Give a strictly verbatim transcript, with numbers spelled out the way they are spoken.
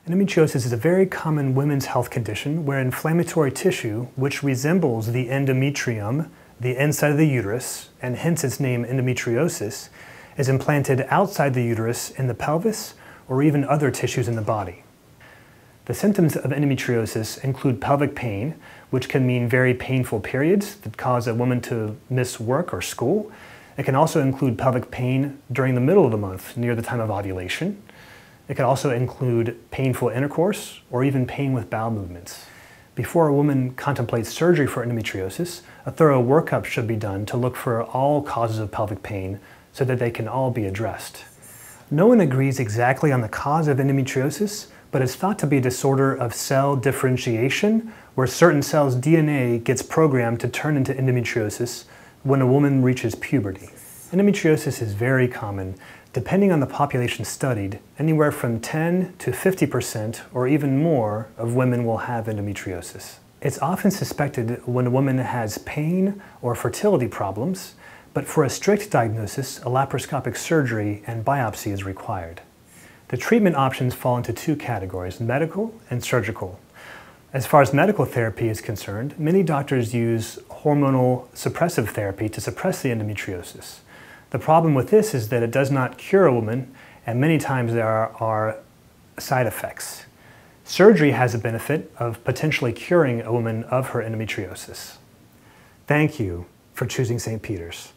Endometriosis is a very common women's health condition where inflammatory tissue, which resembles the endometrium, the inside of the uterus, and hence its name endometriosis, is implanted outside the uterus in the pelvis or even other tissues in the body. The symptoms of endometriosis include pelvic pain, which can mean very painful periods that cause a woman to miss work or school. It can also include pelvic pain during the middle of the month, near the time of ovulation. It can also include painful intercourse or even pain with bowel movements. Before a woman contemplates surgery for endometriosis, a thorough workup should be done to look for all causes of pelvic pain so that they can all be addressed. No one agrees exactly on the cause of endometriosis, but it's thought to be a disorder of cell differentiation, where certain cells' D N A gets programmed to turn into endometriosis when a woman reaches puberty. Endometriosis is very common. Depending on the population studied, anywhere from ten to fifty percent or even more of women will have endometriosis. It's often suspected when a woman has pain or fertility problems, but for a strict diagnosis, a laparoscopic surgery and biopsy is required. The treatment options fall into two categories, medical and surgical. As far as medical therapy is concerned, many doctors use hormonal suppressive therapy to suppress the endometriosis. The problem with this is that it does not cure a woman, and many times there are, are side effects. Surgery has a benefit of potentially curing a woman of her endometriosis. Thank you for choosing Saint Peter's.